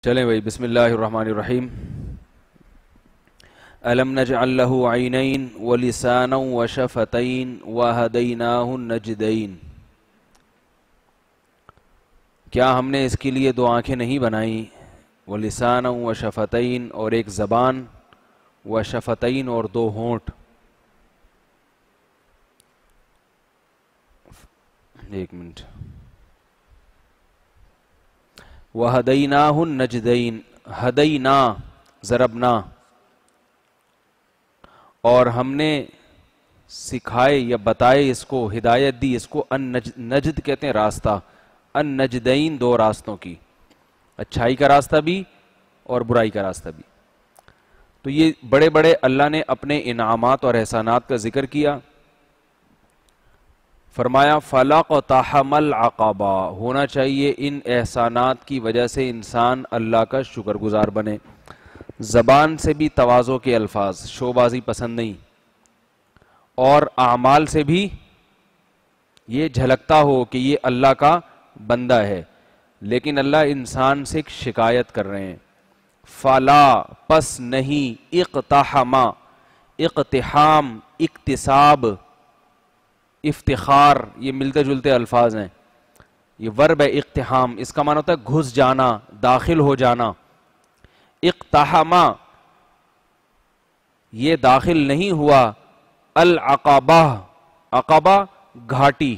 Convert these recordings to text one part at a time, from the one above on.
چلیں بھائی، بسم اللہ الرحمن الرحیم۔ الم نجعل له عینین ولسانا وشفتین وہدیناہ النجدین۔ کیا ہم نے اس کے لیے دو آنکھیں نہیں بنائیں؟ ولسانا وشفتین، اور ایک زبان، وشفتین، اور دو ہونٹ۔ ایک منٹ۔ وہدیناہ النجدین، ہدینا ضربنا، اور ہم نے سکھائے یا بتائے اس کو، ہدایت دی اس کو، نجد کہتے ہیں راستہ، النجدین دو راستوں کی، اچھائی کا راستہ بھی اور برائی کا راستہ بھی۔ تو یہ بڑے بڑے اللہ نے اپنے انعامات اور احسانات کا ذکر کیا۔ فرمایا فَلَقْتَحَمَ الْعَقَبَةَ، ہونا چاہیے ان احسانات کی وجہ سے انسان اللہ کا شکر گزار بنے۔ زبان سے بھی تواضع کے الفاظ، شوبازی پسند نہیں، اور اعمال سے بھی یہ جھلکتا ہو کہ یہ اللہ کا بندہ ہے، لیکن اللہ انسان سے ایک شکایت کر رہے ہیں۔ فَلَا، پس نہیں، اقتحم، اقتحام، اکتساب، افتخار، یہ ملتے جلتے الفاظ ہیں۔ یہ ورب ہے اقتحام، اس کا معنی ہوتا ہے گھس جانا، داخل ہو جانا۔ اقتحم، یہ داخل نہیں ہوا، العقبہ، عقبہ گھاٹی،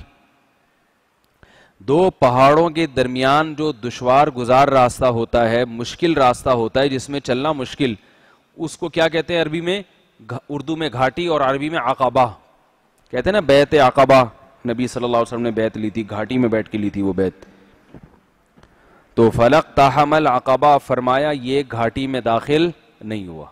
دو پہاڑوں کے درمیان جو دشوار گزار راستہ ہوتا ہے، مشکل راستہ ہوتا ہے جس میں چلنا مشکل، اس کو کیا کہتے ہیں عربی میں؟ اردو میں گھاٹی اور عربی میں عقبہ کہتے ہیں نا۔ بیعت عقبہ، نبی صلی اللہ علیہ وسلم نے بیعت لی تھی، گھاٹی میں بیٹھ کے لی تھی وہ بیعت۔ تو فَلَقْتَحَمَ الْعَقَبَةَ، فرمایا یہ گھاٹی میں داخل نہیں ہوا۔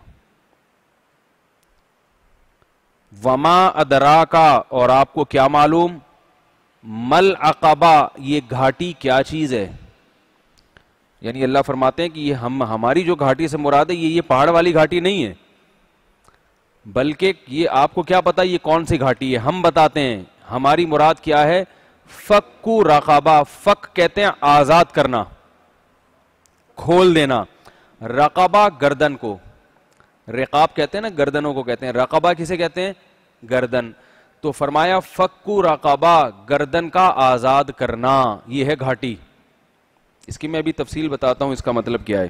وَمَا أَدْرَاكَ، اور آپ کو کیا معلوم، مَلْ عَقَبَةَ، یہ گھاٹی کیا چیز ہے۔ یعنی اللہ فرماتے ہیں کہ یہ ہماری جو گھاٹی سے مراد ہے یہ پہاڑ والی گھاٹی نہیں ہے، بلکہ یہ آپ کو کیا پتا یہ کون سی گھاٹی ہے، ہم بتاتے ہیں ہماری مراد کیا ہے۔ فَكُّ رَقَبَةَ، فک کہتے ہیں آزاد کرنا، کھول دینا، رقبہ گردن کو، رقاب کہتے ہیں نا گردنوں کو کہتے ہیں، رقبہ کسے کہتے ہیں؟ گردن۔ تو فرمایا فَكُّ رَقَبَةَ، گردن کا آزاد کرنا، یہ ہے گھاٹی۔ اس کی میں ابھی تفصیل بتاتا ہوں اس کا مطلب کیا ہے۔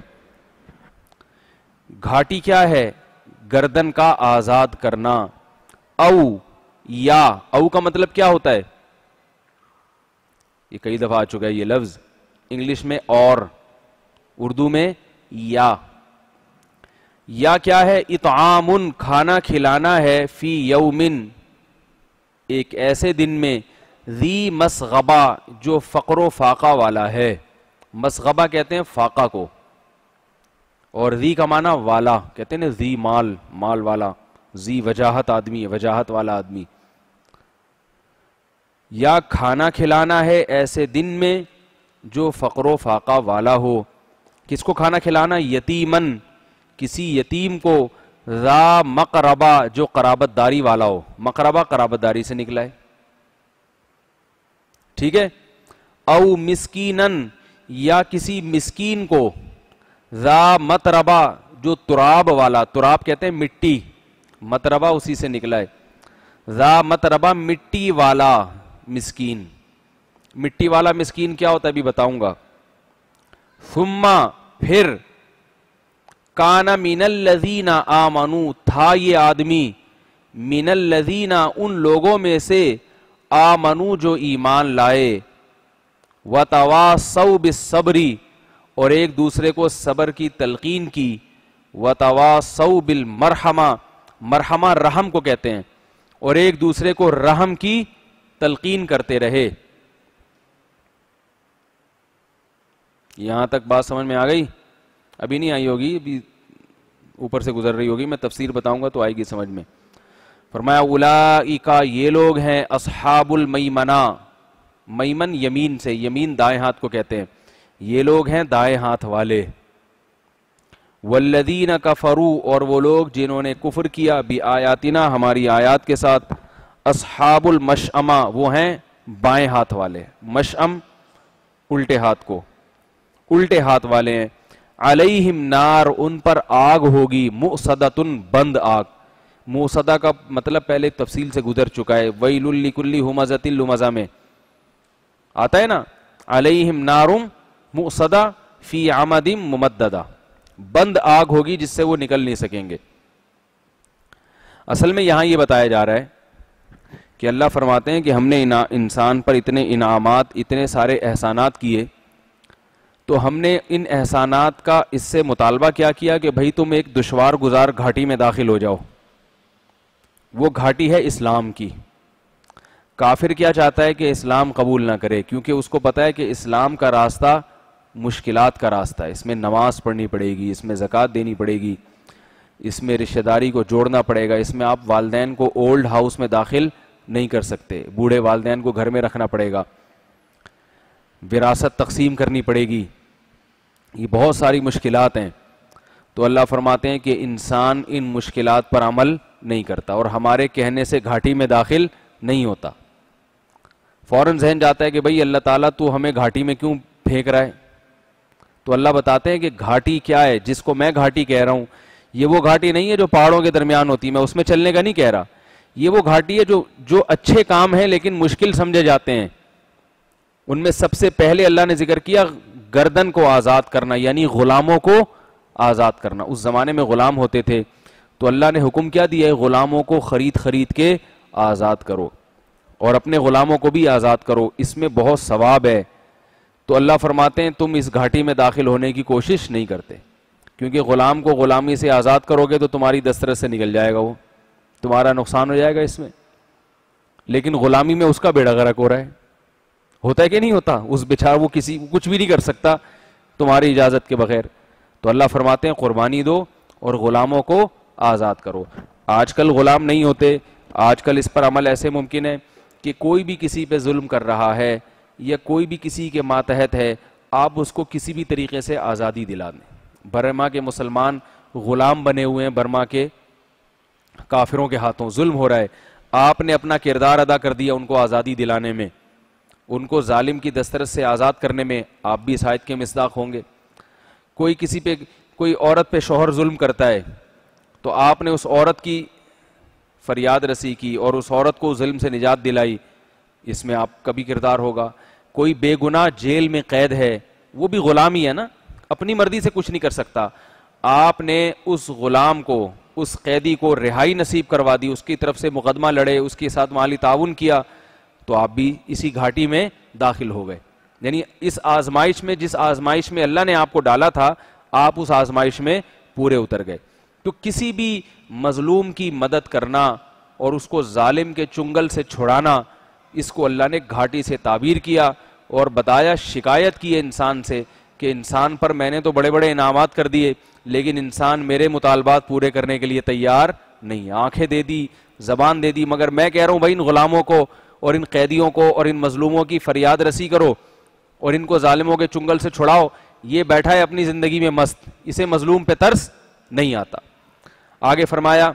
گھاٹی کیا ہے؟ گردن کا آزاد کرنا۔ او، یا، او کا مطلب کیا ہوتا ہے؟ یہ کئی دفعہ آ چکا ہے یہ لفظ، انگلش میں اور، اردو میں یا۔ یا کیا ہے؟ اطعام، کھانا کھلانا ہے، فی یومن، ایک ایسے دن میں، ذی مسغبہ، جو فقر و فاقہ والا ہے۔ مسغبہ کہتے ہیں فاقہ کو، اور ذی کا معنی والا، کہتے ہیں نا ذی مال، مال والا، ذی وجاہت آدمی ہے، وجاہت والا آدمی۔ یا کھانا کھلانا ہے ایسے دن میں جو فقر و فاقہ والا ہو۔ کس کو کھانا کھلانا؟ یتیمن، کسی یتیم کو، ذا مقربہ، جو قرابت داری والا ہو۔ مقربہ قرابت داری سے نکلا ہے، ٹھیک ہے۔ او مسکینن، یا کسی مسکین کو، ذا متربہ، جو تراب والا، تراب کہتے ہیں مٹی، متربہ اسی سے نکلا ہے، ذا متربہ مٹی والا مسکین۔ مٹی والا مسکین کیا ہوتا ہے ابھی بتاؤں گا۔ ثم، پھر، کان من الذین آمنوا، تھا یہ آدمی، من الذین، ان لوگوں میں سے، آمنوا، جو ایمان لائے، وتواصوا بالصبر، اور ایک دوسرے کو صبر کی تلقین کی، وتواصوا بالمرحمہ، مرحمہ رحم کو کہتے ہیں، اور ایک دوسرے کو رحم کی تلقین کرتے رہے۔ یہاں تک بات سمجھ میں آ گئی؟ ابھی نہیں آئی ہوگی، ابھی اوپر سے گزر رہی ہوگی، میں تفسیر بتاؤں گا تو آئے گی سمجھ میں۔ فرمایا اولئک، یہ لوگ ہیں، اصحاب المیمنہ، میمن یمین سے، یمین دائیں ہاتھ کو کہتے ہیں، یہ لوگ ہیں دائیں ہاتھ والے۔ والذین کفروا، اور وہ لوگ جنہوں نے کفر کیا، بآیاتنا، ہماری آیات کے ساتھ، اصحاب المشأمہ، وہ ہیں بائیں ہاتھ والے، مشأم الٹے ہاتھ کو، الٹے ہاتھ والے ہیں۔ علیہم نار، ان پر آگ ہوگی، مؤصدۃ بند آگ. موصدہ کا مطلب پہلے تفصیل سے گزر چکا ہے، ویل لکل ہمزۃ لمزہ میں آتا ہے نا، علیہم نار مؤصدہ فی عمد ممددہ، بند آگ ہوگی جس سے وہ نکل نہیں سکیں گے. اصل میں یہاں یہ بتایا جا رہا ہے کہ اللہ فرماتے ہیں کہ ہم نے انسان پر اتنے انعامات، اتنے سارے احسانات کیے، تو ہم نے ان احسانات کا اس سے مطالبہ کیا کیا کہ بھئی تم ایک دشوار گزار گھاٹی میں داخل ہو جاؤ. وہ گھاٹی ہے اسلام کی. کافر کیا چاہتا ہے کہ اسلام قبول نہ کرے، کیونکہ اس کو پتا ہے کہ اسلام کا راستہ مشکلات کا راستہ ہے، اس میں نماز پڑھنی پڑے گی، اس میں زکوٰۃ دینی پڑے گی، اس میں رشتہ داری کو جوڑنا پڑے گا، اس میں آپ والدین کو اولڈ ہاؤس میں داخل نہیں کر سکتے، بوڑھے والدین کو گھر میں رکھنا پڑے گا، وراثت تقسیم کرنی پڑے گی، یہ بہت ساری مشکلات ہیں. تو اللہ فرماتے ہیں کہ انسان ان مشکلات پر عمل نہیں کرتا اور ہمارے کہنے سے گھاٹی میں داخل نہیں ہوتا. فوراً ذہن جاتا ہے کہ بھئی اللہ تعالیٰ تو ہمیں گھاٹی میں کیوں پھینک رہا ہے؟ تو اللہ بتاتے ہیں کہ گھاٹی کیا ہے، جس کو میں گھاٹی کہہ رہا ہوں یہ وہ گھاٹی نہیں ہے جو پہاڑوں کے درمیان ہوتی، میں اس میں چلنے کا نہیں کہہ رہا. یہ وہ گھاٹی ہے جو اچھے کام ہیں لیکن مشکل سمجھے جاتے ہیں. ان میں سب سے پہلے اللہ نے ذکر کیا گردن کو آزاد کرنا، یعنی غلاموں کو آزاد کرنا. اس زمانے میں غلام ہوتے تھے تو اللہ نے حکم کیا دیا ہے، غلاموں کو خرید کے آزاد کرو اور اپنے غلاموں کو بھی آزاد کرو، اس میں بہت ثواب ہے. تو اللہ فرماتے ہیں تم اس گھاٹی میں داخل ہونے کی کوشش نہیں کرتے، کیونکہ غلام کو غلامی سے آزاد کرو گے تو تمہاری دسترس سے نکل جائے گا، وہ تمہارا نقصان ہو جائے گا اس میں. لیکن غلامی میں اس کا بیڑا غرق ہو رہا ہے، ہوتا ہے کہ نہیں ہوتا؟ اس بیچارہ وہ کچھ بھی نہیں کر سکتا تمہاری اجازت کے بغیر. تو اللہ فرماتے ہیں قربانی دو اور غلاموں کو آزاد کرو. آج کل غلام نہیں ہوتے، آج کل اس پر عمل ایسے ممکن ہے کہ کوئی بھی کسی پہ ظلم کر رہا ہے یا کوئی بھی کسی کے ماتحت ہے، آپ اس کو کسی بھی طریقے سے آزادی دلا دیں. برما کے مسلمان غلام بنے ہوئے ہیں، برما کے کافروں کے ہاتھوں ظلم ہو رہا ہے، آپ نے اپنا کردار ادا کر دیا ان کو آزادی دلانے میں، ان کو ظالم کی دسترس سے آزاد کرنے میں، آپ بھی اس آیت کے مصداق ہوں گے. کوئی عورت پہ شوہر ظلم کرتا ہے تو آپ نے اس عورت کی فریاد رسی کی اور اس عورت کو ظلم سے نجات دلائی، اس میں آپ کا بھی کردار ہوگا. کوئی بے گناہ جیل میں قید ہے، وہ بھی غلام ہی ہے نا، اپنی مرضی سے کچھ نہیں کر سکتا، آپ نے اس غلام کو، اس قیدی کو رہائی نصیب کروا دی، اس کی طرف سے مقدمہ لڑے، اس کے ساتھ مالی تعاون کیا، تو آپ بھی اسی گھاٹی میں داخل ہو گئے. یعنی اس آزمائش میں، جس آزمائش میں اللہ نے آپ کو ڈالا تھا، آپ اس آزمائش میں پورے اتر گئے. تو کسی بھی مظلوم کی مدد کرنا اور اس کو ظالم کے چنگل سے چھڑانا، اس کو اللہ نے گھاٹی سے تعبیر کیا اور بتایا، شکایت کی ہے انسان سے کہ انسان پر میں نے تو بڑے بڑے انعامات کر دیے لیکن انسان میرے مطالبات پورے کرنے کے لیے تیار نہیں. آنکھیں دے دی، زبان دے دی، مگر میں کہہ رہا ہوں بھائی ان غلاموں کو اور ان قیدیوں کو اور ان مظلوموں کی فریاد رسی کرو اور ان کو ظالموں کے چنگل سے چھڑاؤ. یہ بیٹھا ہے اپنی زندگی میں مست، اسے مظلوم پہ ترس نہیں آتا. آگے فرمایا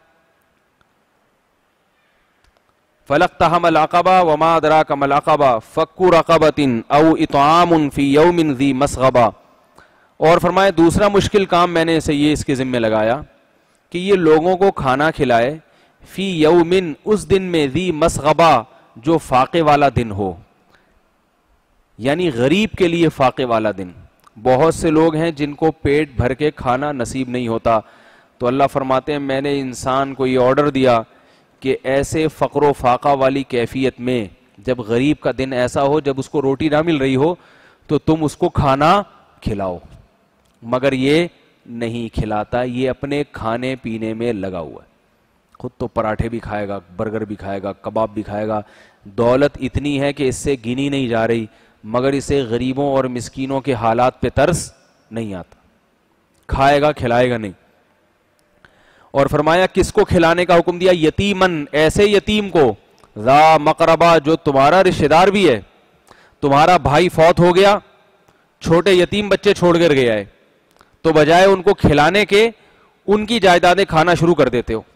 فَلَقْتَحَمَ الْعَقَبَةَ وَمَا أَدْرَاكَ مَا الْعَقَبَةُ فَكُّ رَقَبَةٍ أَوْ إِطْعَامٌ فِي يَوْمٍ ذِي مَسْغَبَةٍ. اور فرمایا دوسرا مشکل کام میں نے اسے یہ اس کے ذمہ لگایا کہ یہ لوگوں کو کھانا کھلائے، فی یومن، اس دن میں، ذی مسغبہ، جو فاقے والا دن ہو، یعنی غریب کے لیے فاقے والا دن. بہت سے لوگ ہیں جن کو پیٹ بھر کے کھانا نصیب نہیں ہوتا، تو اللہ فرماتے ہیں میں نے انسان کو یہ آرڈر دیا کہ ایسے فقر و فاقہ والی کیفیت میں، جب غریب کا دن ایسا ہو جب اس کو روٹی نہ مل رہی ہو تو تم اس کو کھانا کھلاؤ. مگر یہ نہیں کھلاتا، یہ اپنے کھانے پینے میں لگا ہوا ہے. خود تو پراٹھے بھی کھائے گا، برگر بھی کھائے گا، کباب بھی کھائے گا، دولت اتنی ہے کہ اس سے گنی نہیں جا رہی، مگر اسے غریبوں اور مسکینوں کے حالات پہ ترس نہیں آتا، کھائے گا کھلائے گا نہیں. اور فرمایا کس کو کھلانے کا حکم دیا؟ یتیمن، ایسے یتیم کو، ذا مقربہ، جو تمہارا رشتہ دار بھی ہے، تمہارا بھائی فوت ہو گیا، چھوٹے یتیم بچے چھوڑ کر گیا ہے، تو بجائے ان کو کھلانے کے ان کی جائیدادیں کھانا شروع کر دیتے ہو.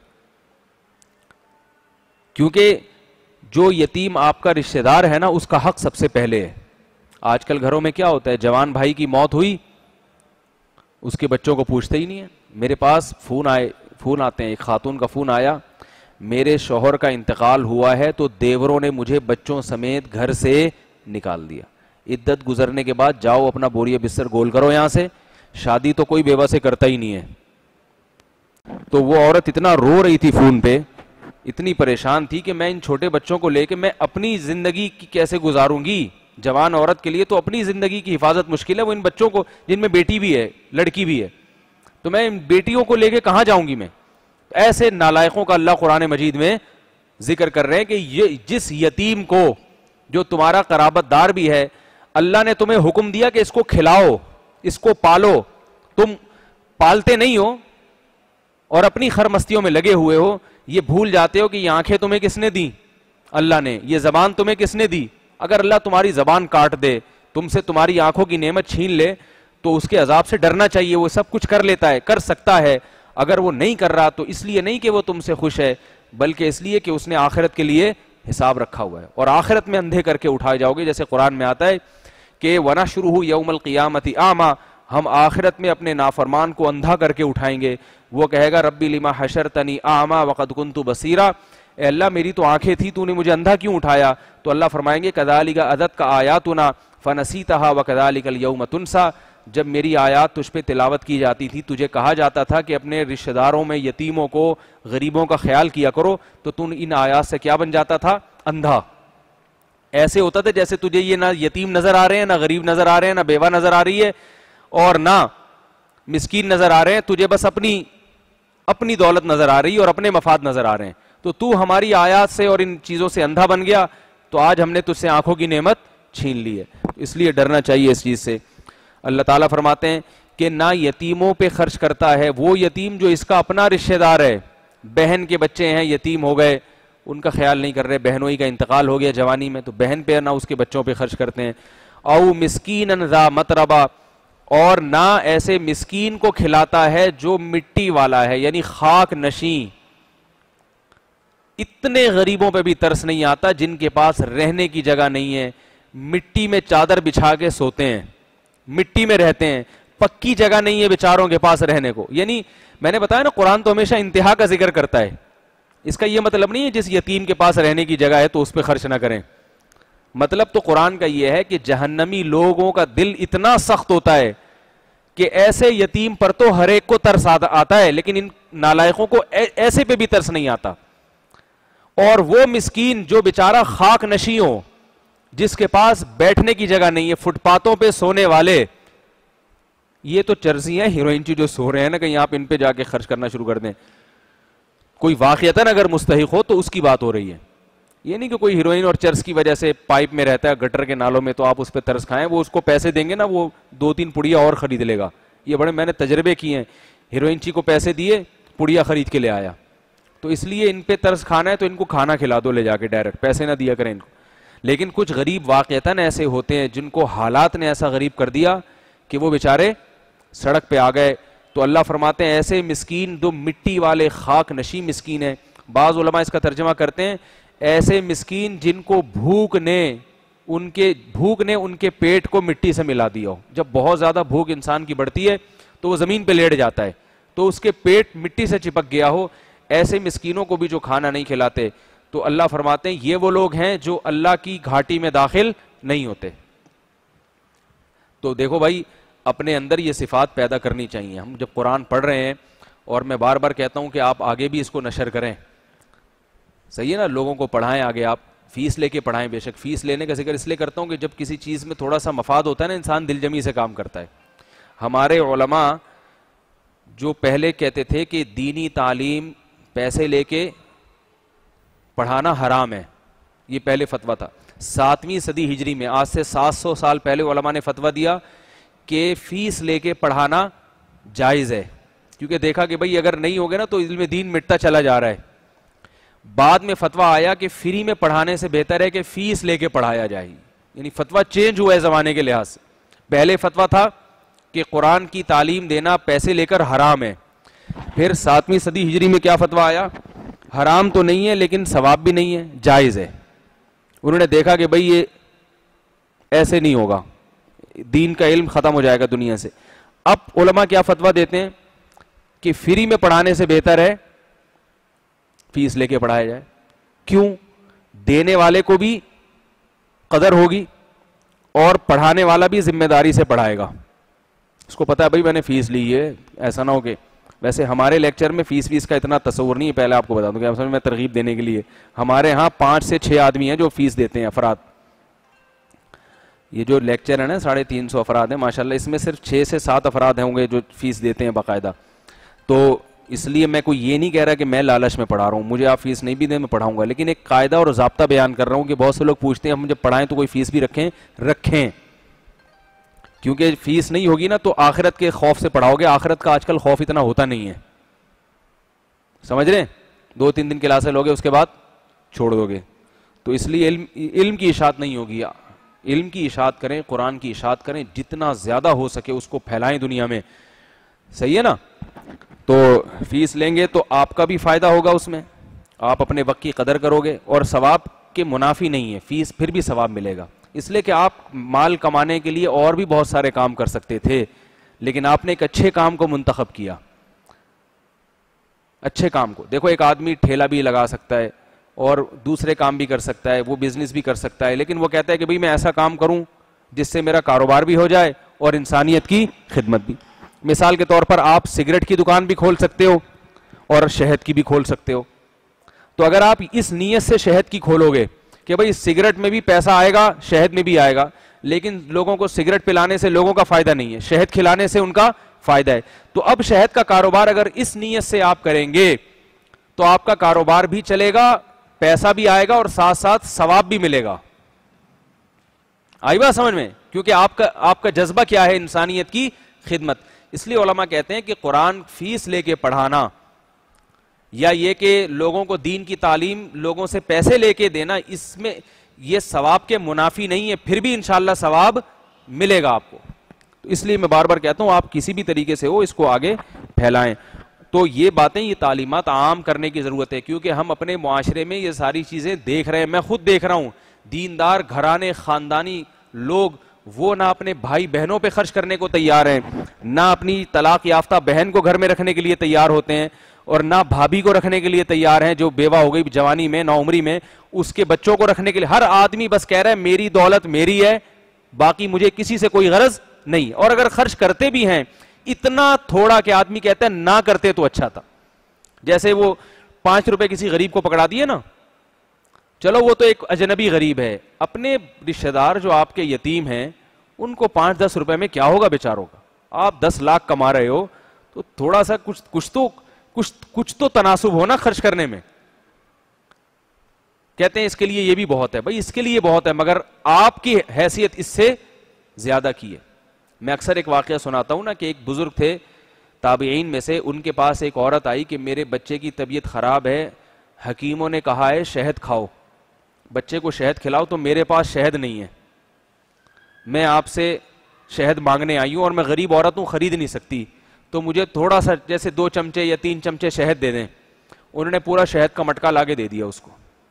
کیونکہ جو یتیم آپ کا رشتہ دار ہے نا، اس کا حق سب سے پہلے ہے. آج کل گھروں میں کیا ہوتا ہے، جوان بھائی کی موت ہوئی اس کے بچوں کو پوچھتے ہی نہیں ہے. میرے پاس فون آتے ہیں, ایک خاتون کا فون آیا, میرے شوہر کا انتقال ہوا ہے تو دیوروں نے مجھے بچوں سمیت گھر سے نکال دیا, عدت گزرنے کے بعد جاؤ اپنا بوریہ بستر گول کرو یہاں سے, شادی تو کوئی بیوہ سے کرتا ہی نہیں ہے. تو وہ عورت اتنا رو رہی تھی فون پہ, اتنی پریشان تھی کہ میں ان چھوٹے بچوں کو لے کے میں اپنی زندگی کی کیسے گزاروں گی. جوان عورت کے لیے تو اپنی زندگی کی حفاظت مشکل ہے, وہ ان بچوں کو, جن میں بیٹی بھی ہے لڑکی بھی ہے, تو میں ان بیٹیوں کو لے کے کہاں جاؤں گی میں. ایسے نالائقوں کا اللہ قرآن مجید میں ذکر کر رہے ہیں کہ یہ جس یتیم کو, جو تمہارا قرابت دار بھی ہے, اللہ نے تمہیں حکم دیا کہ اس کو کھلاؤ, اس کو پالو, تم پالتے نہیں ہو اور اپنی خرمستیوں میں لگے ہوئے ہو. یہ بھول جاتے ہو کہ یہ آنکھیں تمہیں کس نے دی, اللہ نے. یہ زبان تمہیں کس نے دی. اگر اللہ تمہاری زبان کاٹ دے, تم سے تمہاری آنکھوں کی نعمت چھین لے, تو اس کے عذاب سے ڈرنا چاہیے. وہ سب کچھ کر لیتا ہے, کر سکتا ہے. اگر وہ نہیں کر رہا تو اس لیے نہیں کہ وہ تم سے خوش ہے, بلکہ اس لیے کہ اس نے آخرت کے لیے حساب رکھا ہوا ہے, اور آخرت میں اندھے کر کے اٹھائے جاؤ گے. جیسے قرآن میں آتا ہے کہ وَنَحْشُرُهُ يَوْمَ الْقِيَامَةِ أَعْمَى, ہم آخرت میں اپنے نافرمان کو اندھا کر کے اٹھائیں گے. وہ کہے گا ربی لما حشرتنی اعمی وقد کنت بصیرا, اے اللہ میری تو آنکھیں تھی, تو نے مجھے اندھا کیوں اٹھایا. تو اللہ فرمائیں گے کذالک اتتک آیاتنا فنسیتها وکذالک اليوم تنسى, جب میری آیات تجھ پہ تلاوت کی جاتی تھی, تجھے کہا جاتا تھا کہ اپنے رشتہ داروں میں یتیموں کو, غریبوں کا خیال کیا کرو, تو تم ان آیات سے کیا بن جاتا تھا, اندھا. ایسے ہوتا تھا جیسے تجھے یہ نہ یتیم نظر آ رہے ہیں, نہ غریب نظر آ رہے ہیں, نہ بیوہ نظر آ رہی ہے, اور نہ مسکین نظر آ رہے ہیں, تجھے بس اپنی دولت نظر آ رہی ہے اور اپنے مفاد نظر آ رہے ہیں. تو ہماری آیات سے اور ان چیزوں سے اندھا بن گیا, تو آج ہم نے تجھ سے آنکھوں کی نعمت چھین لی ہے. اس لیے ڈرنا چاہیے اس چیز سے. اللہ تعالیٰ فرماتے ہیں کہ نہ یتیموں پہ خرچ کرتا ہے وہ یتیم جو اس کا اپنا رشتہ دار ہے. بہن کے بچے ہیں یتیم ہو گئے, ان کا خیال نہیں کر رہے, بہنوئی کا انتقال ہو گیا جوانی میں, تو بہن پہ نہ اس کے بچوں پہ خرچ کرتے ہیں. او مسکینا ذا متربہ, اور نہ ایسے مسکین کو کھلاتا ہے جو مٹی والا ہے, یعنی خاک نشیں. اتنے غریبوں پہ بھی ترس نہیں آتا جن کے پاس رہنے کی جگہ نہیں ہے, مٹی میں چادر بچھا کے سوتے ہیں, مٹی میں رہتے ہیں, پکی جگہ نہیں ہے بیچاروں کے پاس رہنے کو. یعنی میں نے بتایا نا, قرآن تو ہمیشہ انتہا کا ذکر کرتا ہے. اس کا یہ مطلب نہیں ہے جس یتیم کے پاس رہنے کی جگہ ہے تو اس پہ خرچ نہ کریں. مطلب تو قرآن کا یہ ہے کہ جہنمی لوگوں کا دل اتنا سخت ہوتا ہے کہ ایسے یتیم پر تو ہر ایک کو ترس آتا ہے, لیکن ان نالائقوں کو ایسے پہ بھی ترس نہیں آتا. اور وہ مسکین جو بیچارہ خاک نشیں ہو, جس کے پاس بیٹھنے کی جگہ نہیں ہے, فٹ پاتھوں پہ سونے والے, یہ تو چرسی ہیں ہیروئنچی جو سو رہے ہیں نا, کہیں آپ ان پہ جا کے خرچ کرنا شروع کر دیں. کوئی واقعتاً اگر مستحق ہو تو اس کی بات ہو رہی ہے, یہ نہیں کہ کوئی ہیروئن اور چرس کی وجہ سے پائپ میں رہتا ہے گٹر کے نالوں میں, تو آپ اس پہ ترس کھائیں. وہ اس کو پیسے دیں گے نا, وہ 2-3 پڑیا اور خرید لے گا. یہ بڑے میں نے تجربے کیے ہیں, ہیروئنچی کو پیسے دیے, پڑیا خرید کے لے آیا. تو اس لیے ان پہ ترس کھانا ہے تو ان کو کھانا کھلا دو لے جا کے ڈائریکٹ, پیسے نہ دیا کریں ان کو. لیکن کچھ غریب واقعتاً ایسے ہوتے ہیں جن کو حالات نے ایسا غریب کر دیا کہ وہ بیچارے سڑک پہ آ گئے. تو اللہ فرماتے ہیں ایسے مسکین جو مٹی والے خاک نشیں مسکین ہیں. بعض علماء اس کا ترجمہ کرتے ہیں ایسے مسکین جن کو بھوک نے ان کے پیٹ کو مٹی سے ملا دیا ہو. جب بہت زیادہ بھوک انسان کی بڑھتی ہے تو وہ زمین پہ لیٹ جاتا ہے, تو اس کے پیٹ مٹی سے چپک گیا ہو. ایسے مسکینوں کو بھی جو کھانا نہیں کھلاتے, تو اللہ فرماتے ہیں یہ وہ لوگ ہیں جو اللہ کی گھاٹی میں داخل نہیں ہوتے. تو دیکھو بھائی, اپنے اندر یہ صفات پیدا کرنی چاہیے. ہم جب قرآن پڑھ رہے ہیں, اور میں بار بار کہتا ہوں کہ آپ آگے بھی اس کو نشر کریں, صحیح ہے نا, لوگوں کو پڑھائیں آگے. آپ فیس لے کے پڑھائیں, بے شک فیس لینے کا ذکر اس لیے کرتا ہوں کہ جب کسی چیز میں تھوڑا سا مفاد ہوتا ہے نا, انسان دل جمی سے کام کرتا ہے. ہمارے علماء جو پہلے کہتے تھے کہ دینی تعلیم پیسے لے کے پڑھانا حرام ہے, یہ پہلے فتویٰ تھا. 7ویں صدی ہجری میں, آج سے 700 سال پہلے علماء نے فتویٰ دیا کہ فیس لے کے پڑھانا جائز ہے, کیونکہ دیکھا کہ بھئی اگر نہیں ہوگے نا تو علم دین مٹتا چلا جا رہا ہے. بعد میں فتویٰ آیا کہ فری میں پڑھانے سے بہتر ہے کہ فیس لے کے پڑھایا جائے. یعنی فتویٰ چینج ہوا ہے زمانے کے لحاظ سے. پہلے فتویٰ تھا کہ قرآن کی تعلیم دینا پیسے لے کر حرام ہے. پھر 7ویں صدی ہجری میں کیا فتویٰ آیا, حرام تو نہیں ہے لیکن ثواب بھی نہیں ہے, جائز ہے. انہوں نے دیکھا کہ بھئی یہ ایسے نہیں ہوگا, دین کا علم ختم ہو جائے گا دنیا سے. اب علماء کیا فتویٰ دیتے ہیں کہ فری میں پڑھانے سے بہتر ہے فیس لے کے پڑھایا جائے. کیوں؟ دینے والے کو بھی قدر ہوگی اور پڑھانے والا بھی ذمہ داری سے پڑھائے گا. اس کو پتا ہے بھائی میں نے فیس لی ہے, ایسا نہ ہو کہ ویسے ہمارے لیکچر میں فیس کا اتنا تصور نہیں ہے. پہلے آپ کو بتا دوں کہ اصل میں ترغیب دینے کے لیے ہمارے ہاں 5 سے 6 آدمی ہیں جو فیس دیتے ہیں افراد. یہ جو لیکچر ہے نا 350 افراد ہیں ماشاءاللہ, اس میں صرف 6 سے 7 افراد ہوں گے جو فیس دیتے ہیں باقاعدہ. تو اس لیے میں کوئی یہ نہیں کہہ رہا کہ میں لالچ میں پڑھا رہا ہوں, مجھے آپ فیس نہیں بھی دیں میں پڑھاؤں گا, لیکن ایک قاعدہ اور ضابطہ بیان کر رہا ہوں کہ بہت سے لوگ پوچھتے ہیں ہم مجھے پڑھائیں تو کوئی فیس بھی رکھیں کیونکہ فیس نہیں ہوگی نا تو آخرت کے خوف سے پڑھاؤ گے. آخرت کا آج کل خوف اتنا ہوتا نہیں ہے, سمجھ رہے ہیں؟ 2-3 دن کلاسیں لوگے اس کے بعد چھوڑ دو گے. تو اس لیے علم کی اشاعت نہیں ہوگی. علم کی اشاعت کریں, قرآن کی اشاعت کریں, جتنا زیادہ ہو سکے اس کو پھیلائیں دنیا میں, صحیح ہے نا؟ تو فیس لیں گے تو آپ کا بھی فائدہ ہوگا, اس میں آپ اپنے وقت کی قدر کرو گے اور ثواب کے منافی نہیں ہے فیس, پھر بھی ثواب ملے گا. اس لیے کہ آپ مال کمانے کے لیے اور بھی بہت سارے کام کر سکتے تھے, لیکن آپ نے ایک اچھے کام کو منتخب کیا. اچھے کام کو دیکھو, ایک آدمی ٹھیلا بھی لگا سکتا ہے اور دوسرے کام بھی کر سکتا ہے, وہ بزنس بھی کر سکتا ہے, لیکن وہ کہتا ہے کہ بھئی میں ایسا کام کروں جس سے میرا کاروبار بھی ہو جائے اور انسانیت کی خدمت بھی. مثال کے طور پر آپ سگریٹ کی دکان بھی کھول سکتے ہو اور شہد کی بھی کھول سکتے ہو. تو اگر آپ اس نیت سے شہد کی کھولو گے کہ بھئی سگریٹ میں بھی پیسہ آئے گا شہد میں بھی آئے گا, لیکن لوگوں کو سگریٹ پلانے سے لوگوں کا فائدہ نہیں ہے, شہد کھلانے سے ان کا فائدہ ہے. تو اب شہد کا کاروبار اگر اس نیت سے آپ کریں گے تو آپ کا کاروبار بھی چلے گا, پیسہ بھی آئے گا اور ساتھ ساتھ ثواب بھی ملے گا. آئی بات سمجھ میں؟ کیونکہ آپ کا جذبہ کیا ہے؟ انسانیت کی خدمت. اس لیے علماء کہتے ہیں کہ قرآن فیس لے کے پڑھانا یا یہ کہ لوگوں کو دین کی تعلیم لوگوں سے پیسے لے کے دینا, اس میں یہ ثواب کے منافی نہیں ہے, پھر بھی انشاءاللہ ثواب ملے گا آپ کو. تو اس لیے میں بار بار کہتا ہوں آپ کسی بھی طریقے سے ہو اس کو آگے پھیلائیں. تو یہ باتیں, یہ تعلیمات عام کرنے کی ضرورت ہے, کیونکہ ہم اپنے معاشرے میں یہ ساری چیزیں دیکھ رہے ہیں. میں خود دیکھ رہا ہوں دیندار گھرانے خاندانی لوگ وہ نہ اپنے بھائی بہنوں پہ خرچ کرنے کو تیار ہیں, نہ اپنی طلاق یافتہ بہن کو گھر میں رکھنے کے لیے تیار ہوتے ہیں, اور نہ بھابھی کو رکھنے کے لیے تیار ہیں جو بیوہ ہو گئی جوانی میں نوعمری میں, اس کے بچوں کو رکھنے کے لیے. ہر آدمی بس کہہ رہا ہے میری دولت میری ہے, باقی مجھے کسی سے کوئی غرض نہیں. اور اگر خرچ کرتے بھی ہیں اتنا تھوڑا کہ آدمی کہتا ہے نہ کرتے تو اچھا تھا. جیسے وہ 5 روپے کسی غریب کو پکڑا دیے نا, چلو وہ تو ایک اجنبی غریب ہے, اپنے رشتہ دار جو آپ کے یتیم ہیں ان کو 5-10 روپے میں کیا ہوگا بیچاروں کا. آپ 10 لاکھ کما رہے ہو تو تھوڑا سا کچھ تو تناسب ہونا خرچ کرنے میں. کہتے ہیں اس کے لیے یہ بھی بہت ہے. بھائی اس کے لیے بہت ہے مگر آپ کی حیثیت اس سے زیادہ کی ہے. میں اکثر ایک واقعہ سناتا ہوں نا کہ ایک بزرگ تھے تابعین میں سے, ان کے پاس ایک عورت آئی کہ میرے بچے کی طبیعت خراب ہے, حکیموں نے کہا ہے شہد کھاؤ, بچے کو شہد کھلاؤ, تو میرے پاس شہد نہیں ہے, میں آپ سے شہد مانگنے آئی ہوں اور میں غریب عورت ہوں خرید نہیں سکتی, تو مجھے تھوڑا سا جیسے 2 چمچے یا 3 چمچے شہد دے دیں. انہوں نے پورا شہد کا مٹکا لا کے دے دیا اس کو.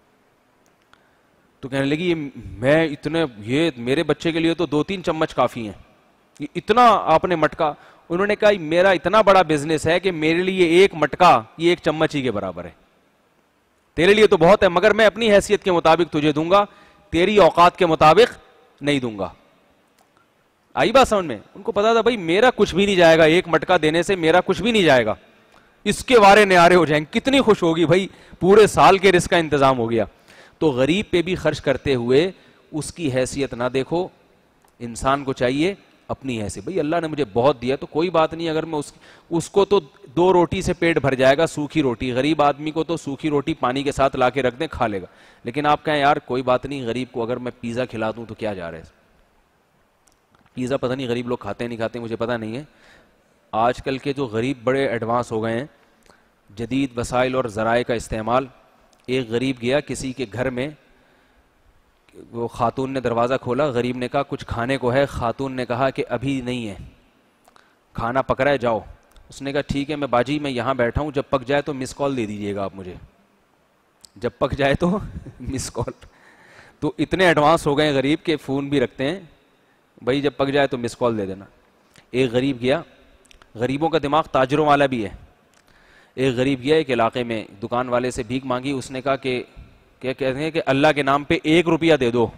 تو کہنے لگی یہ میرے بچے کے لیے تو 2-3 چمچ کافی ہیں, یہ اتنا آپ نے مٹکا. انہوں نے کہا میرا اتنا بڑا بزنس ہے کہ میرے لیے ایک مٹکا یہ 1 چمچ ہی کے برابر ہے, تیرے لیے تو بہت ہے مگر میں اپنی حیثیت کے مطابق تجھے دوں گا, تیری اوقات کے مطابق نہیں دوں گا. آئی بات سمجھ میں؟ ان کو پتا تھا بھائی میرا کچھ بھی نہیں جائے گا, ایک مٹکا دینے سے میرا کچھ بھی نہیں جائے گا, اس کے وارے نیارے ہو جائیں. کتنی خوش ہوگی بھائی, پورے سال کے رزق کا انتظام ہو گیا. تو غریب پہ بھی خرچ کرتے ہوئے اس کی حیثیت نہ دیکھو, انسان کو چاہیے اپنی حیثیت. بھائی اللہ نے مجھے بہت دیا تو کوئی بات نہیں, اگر میں اس کو تو 2 روٹی سے پیٹ بھر جائے گا, سوکھی روٹی, غریب آدمی کو تو سوکھی روٹی پانی کے ساتھ لا کے رکھ دیں کھا لے گا. لیکن آپ کہیں یار کوئی بات نہیں, غریب کو اگر میں پیزا کھلا دوں تو کیا جا رہا ہے. پیزا پتہ نہیں غریب لوگ کھاتے نہیں کھاتے مجھے پتہ نہیں ہے. آج کل کے جو غریب بڑے ایڈوانس ہو گئے ہیں, جدید وسائل اور ذرائع کا استعمال. ایک غریب گیا کسی کے گھر میں, وہ خاتون نے دروازہ کھولا, غریب نے کہا کچھ کھانے کو ہے, خاتون نے کہا کہ ابھی نہیں ہے, کھانا پک رہا ہے جاؤ. اس نے کہا ٹھیک ہے میں باجی میں یہاں بیٹھا ہوں, جب پک جائے تو مس کال دے دیجیے گا آپ مجھے, جب پک جائے تو مس کال. تو اتنے ایڈوانس ہو گئے غریب کے فون بھی رکھتے ہیں, بھائی جب پک جائے تو مس کال دے دینا. ایک غریب گیا غریبوں کا دماغ تاجروں والا بھی ہے. ایک غریب گیا ایک علاقے میں, دکان والے سے بھیک مانگی, اس نے کہا کہ کیا کہتے ہیں کہ اللہ کے نام پہ 1 روپیہ دے دو.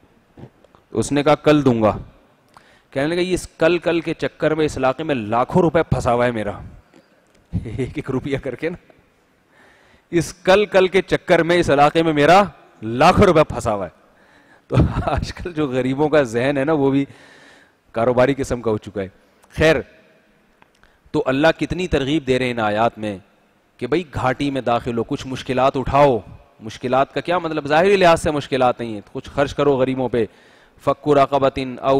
اس نے کہا کل دوں گا. کہنے لگا یہ اس کل کے چکر میں اس علاقے میں لاکھوں روپے پھنسا ہوا ہے میرا, 1 روپیہ کر کے نا, اس کل کے چکر میں اس علاقے میں میرا لاکھوں روپے پھنسا ہوا ہے. تو آج کل جو غریبوں کا ذہن ہے نا وہ بھی کاروباری قسم کا ہو چکا ہے. خیر, تو اللہ کتنی ترغیب دے رہے ہیں ان آیات میں کہ بھائی گھاٹی میں داخل ہو, کچھ مشکلات اٹھاؤ. مشکلات کا کیا مطلب؟ ظاہری لحاظ سے مشکلات نہیں ہیں, کچھ خرچ کرو غریبوں پہ. فک رقبۃ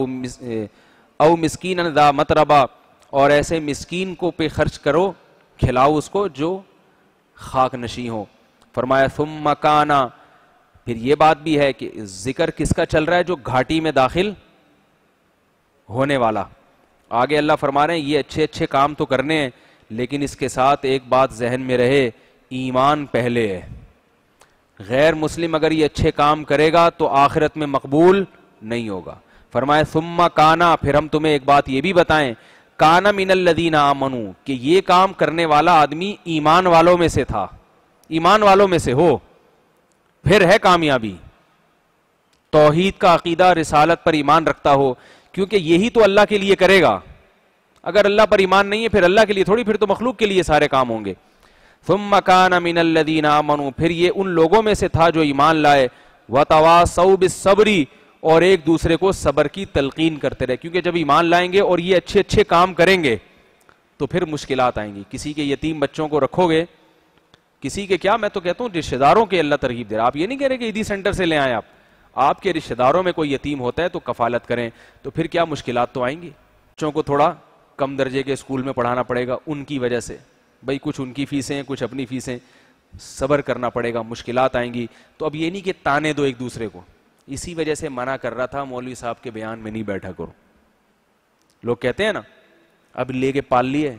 او مسکینا ذا متربہ, اور ایسے مسکین کو پہ خرچ کرو, کھلاؤ اس کو جو خاک نشیں ہو. فرمایا ثم کان, پھر یہ بات بھی ہے کہ ذکر کس کا چل رہا ہے؟ جو گھاٹی میں داخل ہونے والا. آگے اللہ فرما رہے ہیں یہ اچھے اچھے کام تو کرنے ہیں, لیکن اس کے ساتھ ایک بات ذہن میں رہے, ایمان پہلے ہے. غیر مسلم اگر یہ اچھے کام کرے گا تو آخرت میں مقبول نہیں ہوگا. فرمایا ثم کانا, پھر ہم تمہیں ایک بات یہ بھی بتائیں, کانا من الذین آمنوا, کہ یہ کام کرنے والا آدمی ایمان والوں میں سے تھا, ایمان والوں میں سے ہو, پھر ہے کامیابی. توحید کا عقیدہ, رسالت پر ایمان رکھتا ہو, کیونکہ یہی تو اللہ کے لیے کرے گا. اگر اللہ پر ایمان نہیں ہے پھر اللہ کے لیے تھوڑی, پھر تو مخلوق کے لیے سارے کام ہوں گے. ثم کان من الذین آمنوا, پھر یہ ان لوگوں میں سے تھا جو ایمان لائے, وتواصوا بالصبر, اور ایک دوسرے کو صبر کی تلقین کرتے رہے. کیونکہ جب ایمان لائیں گے اور یہ اچھے اچھے کام کریں گے تو پھر مشکلات آئیں گی. کسی کے یتیم بچوں کو رکھو گے, کسی کے کیا, میں تو کہتا ہوں رشتہ داروں کے اللہ ترغیب دے رہا. آپ یہ نہیں کہہ رہے کہ عیدی سینٹر سے لے آئیں, آپ کے رشتہ داروں میں کوئی یتیم ہوتا ہے تو کفالت کریں, تو پھر کیا مشکلات تو آئیں گی. بچوں کو تھوڑا کم درجے کے اسکول میں پڑھانا پڑے گا ان کی وجہ سے, بھائی کچھ ان کی فیسیں ہیں کچھ اپنی فیسیں, صبر کرنا پڑے گا, مشکلات آئیں گی. تو اب یہ نہیں کہ تانے دو ایک دوسرے کو. اسی وجہ سے منع کر رہا تھا مولوی صاحب کے بیان میں نہیں بیٹھا کرو. لوگ کہتے ہیں نا اب لے کے پال لیے,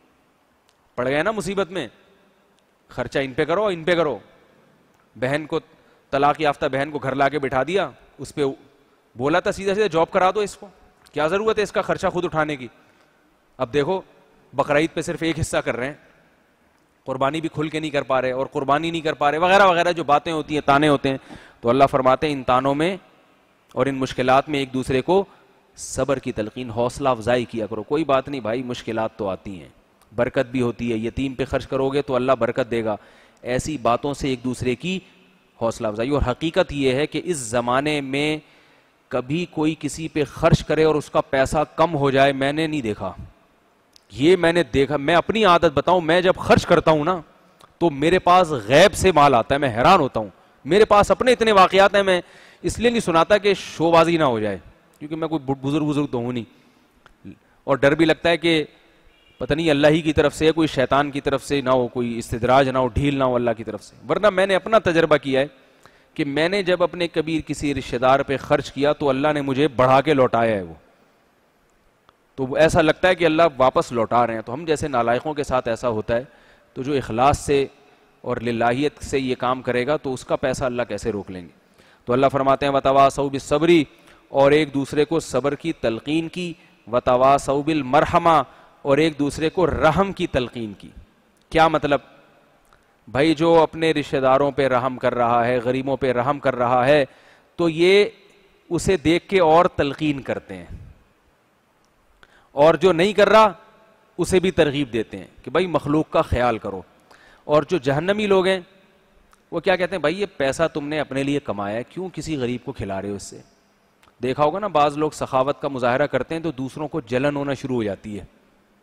پڑ گئے نا مصیبت میں, خرچہ ان پہ کرو ان پہ کرو. بہن کو, طلاق یافتہ بہن کو گھر لا کے بٹھا دیا, اس پہ بولا تھا سیدھا سیدھا جاب کرا دو اس کو, کیا ضرورت ہے اس کا خرچہ خود اٹھانے کی. اب دیکھو بقرعید پہ صرف ایک حصہ کر رہے ہیں, قربانی بھی کھل کے نہیں کر پا رہے, اور قربانی نہیں کر پا رہے, وغیرہ وغیرہ جو باتیں ہوتی ہیں, تانے ہوتے ہیں. تو اللہ فرماتے ہیں ان تانوں میں اور ان مشکلات میں ایک دوسرے کو صبر کی تلقین, حوصلہ افزائی کیا کرو. کوئی بات نہیں بھائی, مشکلات تو آتی ہیں, برکت بھی ہوتی ہے. یتیم پہ خرچ کرو گے تو اللہ برکت دے گا. ایسی باتوں سے ایک دوسرے کی حوصلہ افزائی. اور حقیقت یہ ہے کہ اس زمانے میں کبھی کوئی کسی پہ خرچ کرے اور اس کا پیسہ کم ہو جائے, میں نے نہیں دیکھا. یہ میں نے دیکھا, میں اپنی عادت بتاؤں, میں جب خرچ کرتا ہوں نا تو میرے پاس غیب سے مال آتا ہے, میں حیران ہوتا ہوں. میرے پاس اپنے اتنے واقعات ہیں, میں اس لیے نہیں سناتا کہ شو بازی نہ ہو جائے, کیونکہ میں کوئی بزرگ تو ہوں نہیں, اور ڈر بھی لگتا ہے کہ پتہ نہیں اللہ ہی کی طرف سے, کوئی شیطان کی طرف سے نہ ہو, کوئی استدراج نہ ہو, ڈھیل نہ ہو اللہ کی طرف سے. ورنہ میں نے اپنا تجربہ کیا ہے کہ میں نے جب اپنے کبھی کسی رشتہ دار پہ خرچ کیا تو اللہ نے مجھے بڑھا کے لوٹایا ہے. وہ تو ایسا لگتا ہے کہ اللہ واپس لوٹا رہے ہیں. تو ہم جیسے نالائقوں کے ساتھ ایسا ہوتا ہے. تو جو اخلاص سے اور للہیت سے یہ کام کرے گا تو اس کا پیسہ اللہ کیسے روک لیں گے. تو اللہ فرماتے ہیں وتواصوا بالصبر, اور ایک دوسرے کو صبر کی تلقین کی, وتواصوا بالمرحمہ, اور ایک دوسرے کو رحم کی تلقین کی. کیا مطلب؟ بھائی جو اپنے رشتہ داروں پہ رحم کر رہا ہے, غریبوں پہ رحم کر رہا ہے, تو یہ اسے دیکھ کے اور تلقین کرتے ہیں, اور جو نہیں کر رہا اسے بھی ترغیب دیتے ہیں کہ بھائی مخلوق کا خیال کرو. اور جو جہنمی لوگ ہیں وہ کیا کہتے ہیں, بھائی یہ پیسہ تم نے اپنے لیے کمایا ہے, کیوں کسی غریب کو کھلا رہے ہو اس سے. دیکھا ہوگا نا بعض لوگ سخاوت کا مظاہرہ کرتے ہیں تو دوسروں کو جلن ہونا شروع ہو جاتی ہے,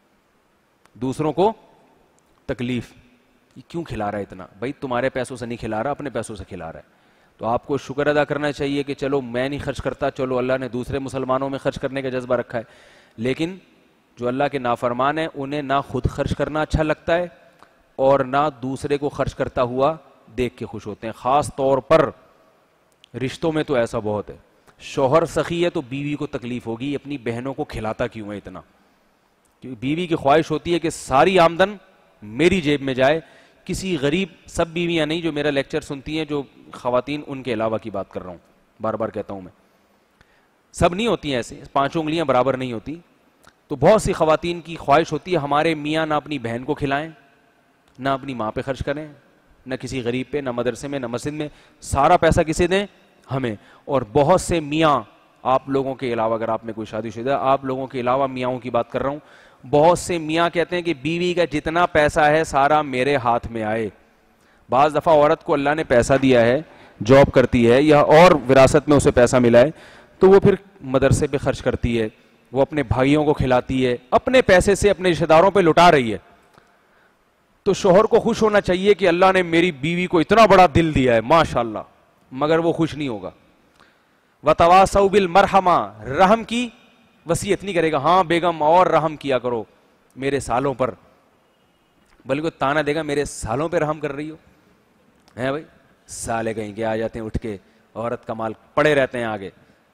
دوسروں کو تکلیف, یہ کیوں کھلا رہا ہے اتنا. بھائی تمہارے پیسوں سے نہیں کھلا رہا, اپنے پیسوں سے کھلا رہا ہے. تو آپ کو شکر ادا کرنا چاہیے کہ چلو میں نہیں خرچ کرتا, چلو اللہ نے دوسرے مسلمانوں میں خرچ کرنے کا جذبہ رکھا ہے. لیکن جو اللہ کے نافرمان ہیں انہیں نہ خود خرچ کرنا اچھا لگتا ہے اور نہ دوسرے کو خرچ کرتا ہوا دیکھ کے خوش ہوتے ہیں. خاص طور پر رشتوں میں تو ایسا بہت ہے. شوہر سخی ہے تو بیوی کو تکلیف ہوگی, اپنی بہنوں کو کھلاتا کیوں ہے اتنا. کیونکہ بیوی کی خواہش ہوتی ہے کہ ساری آمدن میری جیب میں جائے. کسی غریب, سب بیویاں نہیں جو میرا لیکچر سنتی ہیں, جو خواتین ان کے علاوہ کی بات کر رہا ہوں, بار بار کہتا ہوں میں, سب نہیں ہوتی ہیں ایسے, 5 انگلیاں برابر نہیں ہوتی. تو بہت سی خواتین کی خواہش ہوتی ہے ہمارے میاں نہ اپنی بہن کو کھلائیں، نہ اپنی ماں پہ خرچ کریں، نہ کسی غریب پہ، نہ مدرسے میں، نہ مسجد میں، سارا پیسہ کسے دیں؟ ہمیں. اور بہت سے میاں آپ لوگوں کے علاوہ، اگر آپ میں کوئی شادی شدہ ہے، آپ لوگوں کے علاوہ میاں کی بات کر رہا ہوں، بہت سے میاں کہتے ہیں کہ بیوی کا جتنا پیسہ ہے سارا میرے ہاتھ میں آئے. بعض دفعہ عورت کو اللہ نے پیسہ دیا ہے، جاب کرتی ہے یا اور وراثت میں اسے پیسہ ملا ہے، تو وہ پھر مدرسے پہ خرچ کرتی ہے، وہ اپنے بھائیوں کو کھلاتی ہے، اپنے پیسے سے اپنے رشتہ داروں پہ لٹا رہی ہے. تو شوہر کو خوش ہونا چاہیے کہ اللہ نے میری بیوی کو اتنا بڑا دل دیا ہے ماشاءاللہ، مگر وہ خوش نہیں ہوگا. وَتَوَاصَوْا بِالْمَرْحَمَةِ، رحم کی وصیت نہیں کرے گا، ہاں بیگم اور رحم کیا کرو میرے سالوں پر، بلکہ تانا دے گا میرے سالوں پہ رحم کر رہی ہو ہیں بھائی. سالے کہیں کے آ جاتے ہیں اٹھ کے، عورت کا مال پڑے رہتے ہیں آگے.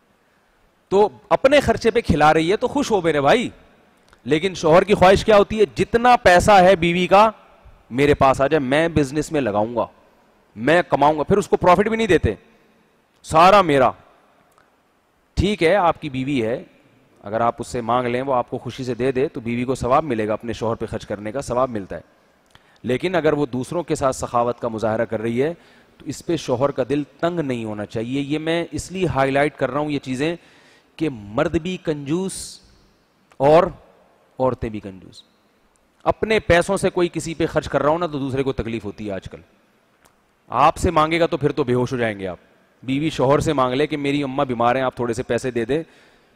تو اپنے خرچے پہ کھلا رہی ہے تو خوش ہو میرے بھائی. لیکن شوہر کی خواہش کیا ہوتی ہے؟ جتنا پیسہ ہے بیوی کا میرے پاس آ جائے، میں بزنس میں لگاؤں گا، میں کماؤں گا. پھر اس کو پروفٹ بھی نہیں دیتے، سارا میرا. ٹھیک ہے آپ کی بیوی ہے، اگر آپ اس سے مانگ لیں وہ آپ کو خوشی سے دے دے تو بیوی کو ثواب ملے گا، اپنے شوہر پہ خرچ کرنے کا ثواب ملتا ہے. لیکن اگر وہ دوسروں کے ساتھ سخاوت کا مظاہرہ کر رہی ہے تو اس پہ شوہر کا دل تنگ نہیں ہونا چاہیے. یہ میں اس لیے ہائی لائٹ کر رہا ہوں یہ چیزیں کہ مرد بھی کنجوس اور عورتیں بھی کنجوس. اپنے پیسوں سے کوئی کسی پہ خرچ کر رہا ہو نا تو دوسرے کو تکلیف ہوتی ہے. آج کل آپ سے مانگے گا تو پھر تو بے ہوش ہو جائیں گے آپ. بیوی شوہر سے مانگ لے کہ میری اماں بیمار ہیں آپ تھوڑے سے پیسے دے دیں،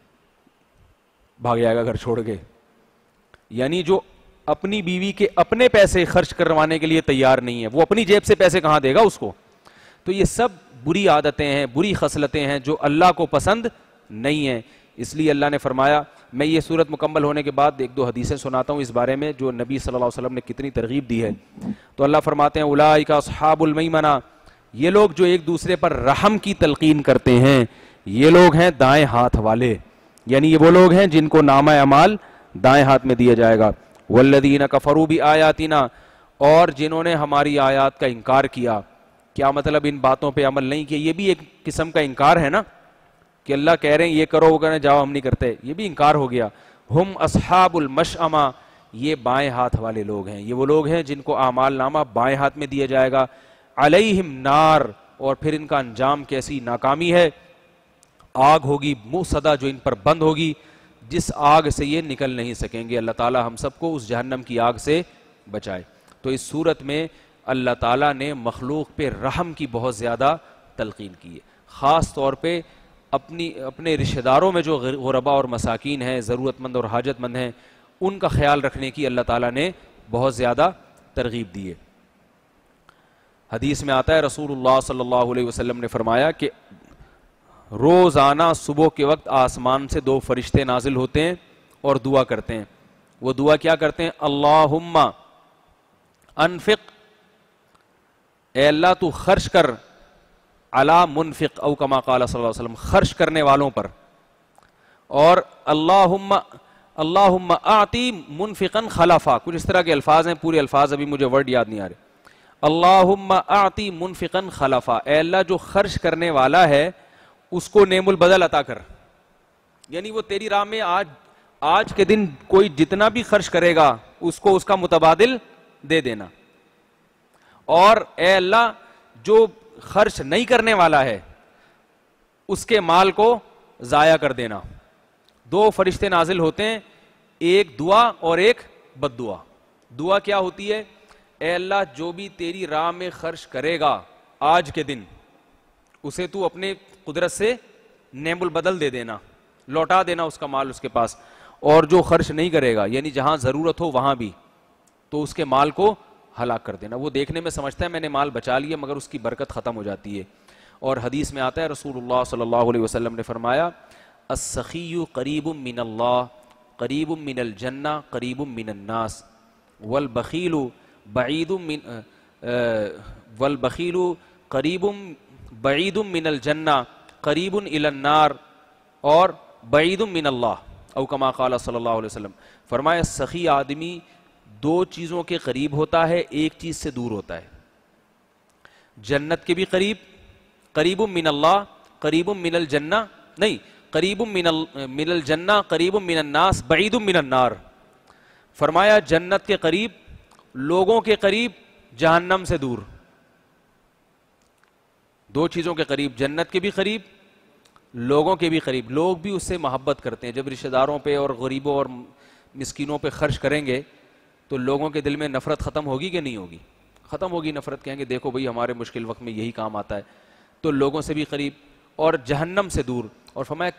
بھاگ جائے گا گھر چھوڑ کے. یعنی جو اپنی بیوی کے اپنے پیسے خرچ کروانے کے لیے تیار نہیں ہے، وہ اپنی جیب سے پیسے کہاں دے گا اس کو. تو یہ سب بری عادتیں ہیں، بری خصلتیں ہیں جو اللہ کو پسند نہیں ہیں. اس لیے اللہ نے فرمایا، میں یہ صورت مکمل ہونے کے بعد ایک دو حدیثیں سناتا ہوں اس بارے میں جو نبی صلی اللہ علیہ وسلم نے کتنی ترغیب دی ہے. تو اللہ فرماتے ہیں اولئک اصحاب المیمنہ، یہ لوگ جو ایک دوسرے پر رحم کی تلقین کرتے ہیں یہ لوگ ہیں دائیں ہاتھ والے. یعنی یہ وہ لوگ ہیں جن کو نامہ اعمال دائیں ہاتھ میں دیا جائے گا. والذین کفروا بآیاتنا، اور جنہوں نے ہماری آیات کا انکار کیا. کیا مطلب؟ ان باتوں پہ عمل نہیں کیا. یہ بھی ایک قسم کا انکار ہے نا کہ اللہ کہہ رہے ہیں یہ کرو وہ کہنے جاؤ ہم نہیں کرتے، یہ بھی انکار ہو گیا. ہم اصحاب المشأمہ، یہ بائیں ہاتھ والے لوگ ہیں. یہ وہ لوگ ہیں جن کو اعمال نامہ بائیں ہاتھ میں دیا جائے گا. علیہم نار، اور پھر ان کا انجام کیسی ناکامی ہے. آگ ہوگی موصدہ جو ان پر بند ہوگی، جس آگ سے یہ نکل نہیں سکیں گے. اللہ تعالی ہم سب کو اس جہنم کی آگ سے بچائے. تو اس صورت میں اللہ تعالیٰ نے مخلوق پہ رحم کی بہت زیادہ تلقین کی ہے. خاص طور پہ اپنے رشتہ داروں میں جو غربا اور مساکین ہیں، ضرورت مند اور حاجت مند ہیں، ان کا خیال رکھنے کی اللہ تعالیٰ نے بہت زیادہ ترغیب دی ہے. حدیث میں آتا ہے رسول اللہ صلی اللہ علیہ وسلم نے فرمایا کہ روزانہ صبح کے وقت آسمان سے دو فرشتے نازل ہوتے ہیں اور دعا کرتے ہیں. وہ دعا کیا کرتے ہیں؟ اللہم انفق، اے اللہ تو خرچ کر، علی منفق او کما قال صلی اللہ علیہ وسلم، خرچ کرنے والوں پر. اور اللہم اعطی منفقا خلفا، کچھ اس طرح کے الفاظ ہیں، پورے الفاظ ابھی مجھے ورڈ یاد نہیں آ رہے. اللہم اعطی منفقا خلفا، اے اللہ جو خرچ کرنے والا ہے اس کو نعم البدل عطا کر. یعنی وہ تیری راہ میں آج کے دن کوئی جتنا بھی خرچ کرے گا اس کو اس کا متبادل دے دینا. اور اے اللہ جو خرچ نہیں کرنے والا ہے اس کے مال کو ضائع کر دینا. دو فرشتے نازل ہوتے ہیں، ایک دعا اور ایک بد دعا. دعا کیا ہوتی ہے؟ اے اللہ جو بھی تیری راہ میں خرچ کرے گا آج کے دن اسے تو اپنے قدرت سے نعم البدل دے دینا، لوٹا دینا اس کا مال اس کے پاس. اور جو خرچ نہیں کرے گا یعنی جہاں ضرورت ہو وہاں بھی تو اس کے مال کو ہلاک کر دینا. وہ دیکھنے میں سمجھتا ہے میں نے مال بچا لیا مگر اس کی برکت ختم ہو جاتی ہے. اور حدیث میں آتا ہے رسول اللہ صلی اللہ علیہ وسلم نے فرمایا السخی قریب من اللہ قریب من الجنہ قریب من الناس والبخیل بعید قریب بعید من الجنہ قریب الی النار اور بعید من اللہ او کما قال صلی اللہ علیہ وسلم. فرمایا سخی آدمی دو چیزوں کے قریب ہوتا ہے، ایک چیز سے دور ہوتا ہے. جنت کے بھی قریب، قریب من اللہ قریب من الجنہ نہیں، قریب من الجنہ قریب من الناس بعید من النار. فرمایا جنت کے قریب، لوگوں کے قریب، جہنم سے دور. دو چیزوں کے قریب، جنت کے بھی قریب، لوگوں کے بھی قریب. لوگ بھی اس سے محبت کرتے ہیں. جب رشتہ داروں پہ اور غریبوں اور مسکینوں پہ خرچ کریں گے تو لوگوں کے دل میں نفرت ختم ہوگی کہ نہیں ہوگی؟ ختم ہوگی نفرت. کہیں گے دیکھو بھئی ہمارے مشکل وقت میں یہی کام آتا ہے. تو لوگوں سے بھی قریب اور جہنم سے دور. اور فرمایا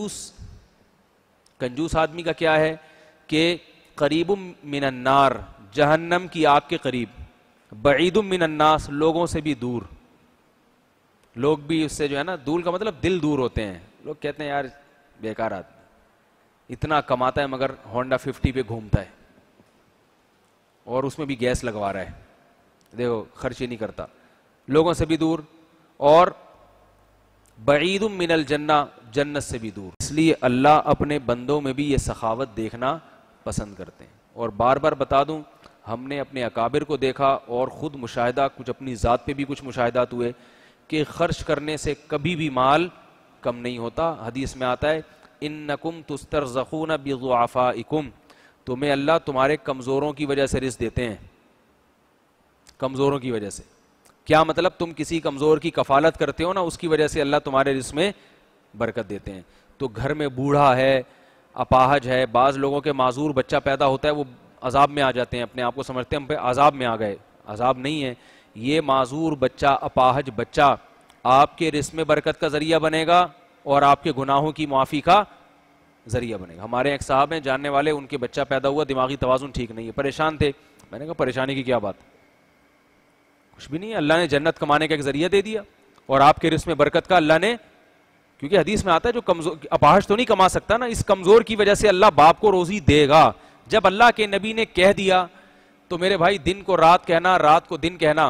کنجوس آدمی کا کیا ہے کہ قریب من النار، جہنم کی آگ کے قریب، بعید من الناس، لوگوں سے بھی دور. لوگ بھی اس سے جو ہے نا، دور کا مطلب دل دور ہوتے ہیں. لوگ کہتے ہیں یار بیکار آدمی، اتنا کماتا ہے مگر ہونڈا 50 پہ گھومتا ہے اور اس میں بھی گیس لگوا رہا ہے، دیکھو خرچ ہی نہیں کرتا. لوگوں سے بھی دور اور بعید من الجنہ، جنت سے بھی دور. اس لیے اللہ اپنے بندوں میں بھی یہ سخاوت دیکھنا پسند کرتے ہیں. اور بار بار بتا دوں، ہم نے اپنے اکابر کو دیکھا اور خود مشاہدہ، کچھ اپنی ذات پہ بھی کچھ مشاہدات ہوئے کہ خرچ کرنے سے کبھی بھی مال کم نہیں ہوتا. حدیث میں آتا ہے انکم تسترزقون بضعفائکم، تمہیں اللہ تمہارے کمزوروں کی وجہ سے رزق دیتے ہیں. کمزوروں کی وجہ سے کیا مطلب؟ تم کسی کمزور کی کفالت کرتے ہو نا، اس کی وجہ سے اللہ تمہارے رزق میں برکت دیتے ہیں. تو گھر میں بوڑھا ہے، اپاہج ہے، بعض لوگوں کے معذور بچہ پیدا ہوتا ہے، وہ عذاب میں آ جاتے ہیں، اپنے آپ کو سمجھتے ہیں ہم پہ عذاب میں آ گئے. عذاب نہیں ہے، یہ معذور بچہ، اپاہج بچہ آپ کے رزق میں برکت کا ذریعہ بنے گا اور آپ کے گناہوں کی معافی کا ذریعہ بنے گا. ہمارے ایک صاحب ہیں جاننے والے، ان کے بچہ پیدا ہوا، دماغی توازن ٹھیک نہیں ہے، پریشان تھے. میں نے کہا پریشانی کی کیا بات؟ کچھ بھی نہیں ہے، اللہ نے جنت کمانے کا ایک ذریعہ دے دیا اور آپ کے رزق میں برکت کا اللہ نے، کیونکہ حدیث میں آتا ہے جو کمزور، اپاہج تو نہیں کما سکتا نا، اس کمزور کی وجہ سے اللہ باپ کو روزی دے گا. جب اللہ کے نبی نے کہہ دیا تو میرے بھائی دن کو رات کہنا، رات کو دن کہنا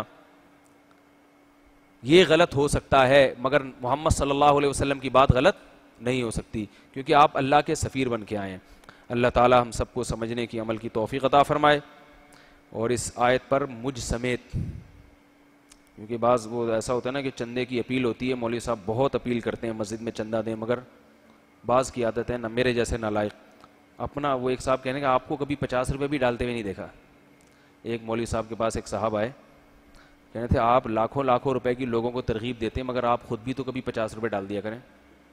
یہ غلط ہو سکتا ہے، مگر محمد صلی اللہ علیہ وسلم کی بات غلط نہیں ہو سکتی، کیونکہ آپ اللہ کے سفیر بن کے آئے ہیں. اللہ تعالی ہم سب کو سمجھنے کی، عمل کی توفیق عطا فرمائے. اور اس آیت پر مجھ سمیت، کیونکہ بعض وہ ایسا ہوتا ہے نا کہ چندے کی اپیل ہوتی ہے، مولوی صاحب بہت اپیل کرتے ہیں مسجد میں چندہ دیں، مگر بعض کی عادت ہے نہ میرے جیسے نالائق اپنا. وہ ایک صاحب کہنے کا آپ کو کبھی 50 روپے بھی ڈالتے ہوئے نہیں دیکھا. ایک مولوی صاحب کے پاس ایک صاحب آئے، کہنے تھے آپ لاکھوں لاکھوں روپے کی لوگوں کو ترغیب دیتے ہیں، مگر آپ خود بھی تو کبھی 50 روپے ڈال دیا کریں.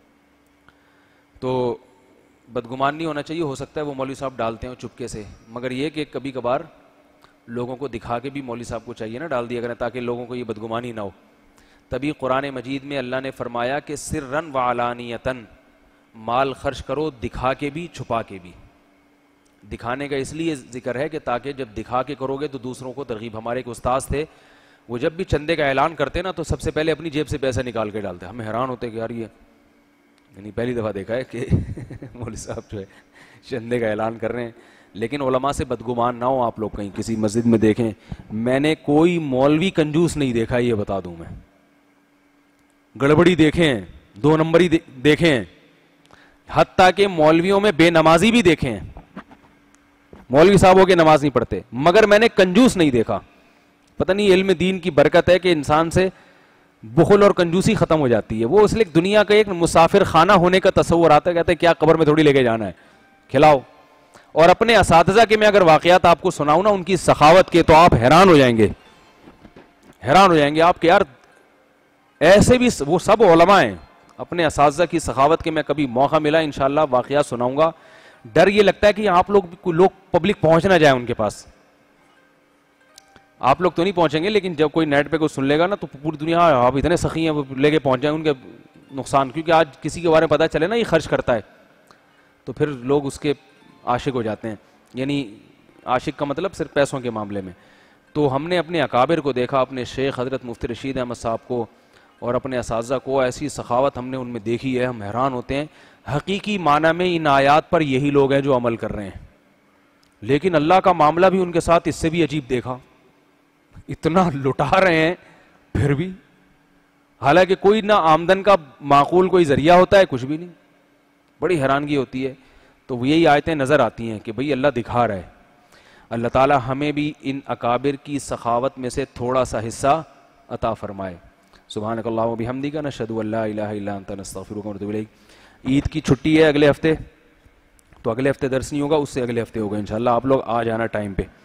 تو بدگمان نہیں ہونا چاہیے، ہو سکتا ہے وہ مولوی صاحب ڈالتے ہیں چپکے سے، مگر یہ کہ کبھی کبھار لوگوں کو دکھا کے بھی مولوی صاحب کو چاہیے نا ڈال دیا کریں، تاکہ لوگوں کو یہ بدگمانی نہ ہو. تبھی قرآن مجید میں اللہ نے فرمایا کہ سرًا وعلانیۃً، مال خرچ کرو دکھا کے بھی چھپا کے بھی. دکھانے کا اس لیے ذکر ہے کہ تاکہ جب دکھا کے کرو گے تو دوسروں کو ترغیب. ہمارے ایک استاذ تھے، وہ جب بھی چندے کا اعلان کرتے نا تو سب سے پہلے اپنی جیب سے پیسہ نکال کے ڈالتے. ہمیں حیران ہوتے کہ یار یہ، یعنی پہلی دفعہ دیکھا ہے کہ مولوی صاحب جو ہے چندے کا اعلان کر رہے ہیں. لیکن علماء سے بدگمان نہ ہو آپ لوگ، کہیں کسی مسجد میں دیکھیں، میں نے کوئی مولوی کنجوس نہیں دیکھا، یہ بتا دوں میں. گڑبڑی دیکھیں، 2 نمبری دیکھیں، حتیٰ کہ مولویوں میں بے نمازی بھی دیکھیں. مولوی صاحب ہو کے نماز نہیں پڑھتے، مگر میں نے کنجوس نہیں دیکھا. پتہ نہیں علم دین کی برکت ہے کہ انسان سے بخل اور کنجوسی ختم ہو جاتی ہے. وہ اس لیے دنیا کا ایک مسافر خانہ ہونے کا تصور آتا ہے، کہتے ہیں کیا قبر میں تھوڑی لے کے جانا ہے، کھلاؤ. اور اپنے اساتذہ کے میں اگر واقعات آپ کو سناؤں نا ان کی سخاوت کے، تو آپ حیران ہو جائیں گے، حیران ہو جائیں گے آپ کہ یار ایسے بھی وہ سب علماء ہیں. اپنے اساتذہ کی سخاوت کے میں کبھی موقع ملا انشاءاللہ واقعات سناؤں گا. ڈر یہ لگتا ہے کہ آپ لوگ پبلک پہنچ نہ جائے ان کے پاس. آپ لوگ تو نہیں پہنچیں گے، لیکن جب کوئی نیٹ پہ کوئی سن لے گا نا تو پوری دنیا آپ اتنے سخی ہیں، وہ لے کے پہنچ جائیں ان کے نقصان. کیونکہ آج کسی کے بارے میں پتہ چلے نا یہ خرچ کرتا ہے تو پھر لوگ اس کے عاشق ہو جاتے ہیں. یعنی عاشق کا مطلب صرف پیسوں کے معاملے میں. تو ہم نے اپنے اکابر کو دیکھا، اپنے شیخ حضرت مفتی رشید احمد صاحب کو اور اپنے اساتذہ کو، ایسی سخاوت ہم نے ان میں دیکھی ہے، ہم حیران ہوتے ہیں. حقیقی معنی میں ان آیات پر یہی لوگ ہیں جو عمل کر رہے ہیں، لیکن اللہ کا معاملہ بھی ان کے ساتھ اس سے بھی عجیب دیکھا. اتنا لٹا رہے ہیں پھر بھی، حالانکہ کوئی نہ آمدن کا معقول کوئی ذریعہ ہوتا ہے، کچھ بھی نہیں. بڑی حیرانگی ہوتی ہے. تو وہ یہی آیتیں نظر آتی ہیں کہ بھئی اللہ دکھا رہا ہے. اللہ تعالی ہمیں بھی ان اکابر کی سخاوت میں سے تھوڑا سا حصہ عطا فرمائے. سبحانک اللہم و بحمدک، نشہد ان لا الہ الا انت، نستغفرک و نتوب الیک. عید کی چھٹی ہے اگلے ہفتے، تو اگلے ہفتے درس نہیں ہوگا، اس سے اگلے ہفتے ہوگا انشاءاللہ. آپ لوگ آ جانا ٹائم پہ.